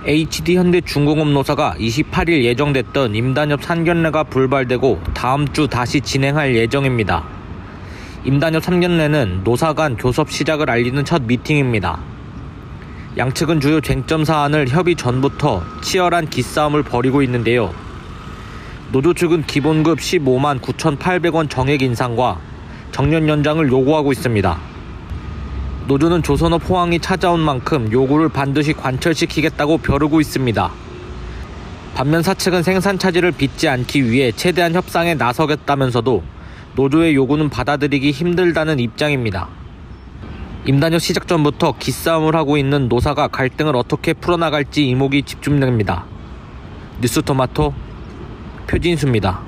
HD현대중공업 노사가 28일 예정됐던 임단협 상견례가 불발되고 다음 주 다시 진행할 예정입니다. 임단협 상견례는 노사 간 교섭 시작을 알리는 첫 미팅입니다. 양측은 주요 쟁점 사안을 협의 전부터 치열한 기싸움을 벌이고 있는데요. 노조 측은 기본급 15만 9,800원 정액 인상과 정년 연장을 요구하고 있습니다. 노조는 조선업 포항이 찾아온 만큼 요구를 반드시 관철시키겠다고 벼르고 있습니다. 반면 사측은 생산 차질을 빚지 않기 위해 최대한 협상에 나서겠다면서도 노조의 요구는 받아들이기 힘들다는 입장입니다. 임단협 시작 전부터 기싸움을 하고 있는 노사가 갈등을 어떻게 풀어나갈지 이목이 집중됩니다. 뉴스토마토 표진수입니다.